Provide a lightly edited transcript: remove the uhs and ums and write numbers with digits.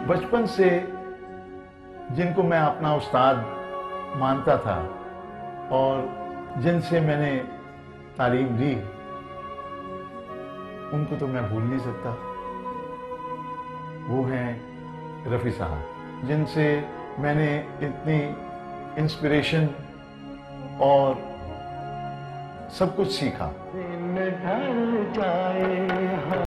बचपन से जिनको मैं अपना उस्ताद मानता था और जिनसे मैंने तालीम ली, उनको तो मैं भूल नहीं सकता। वो हैं रफ़ी साहब, जिनसे मैंने इतनी इंस्पिरेशन और सब कुछ सीखा।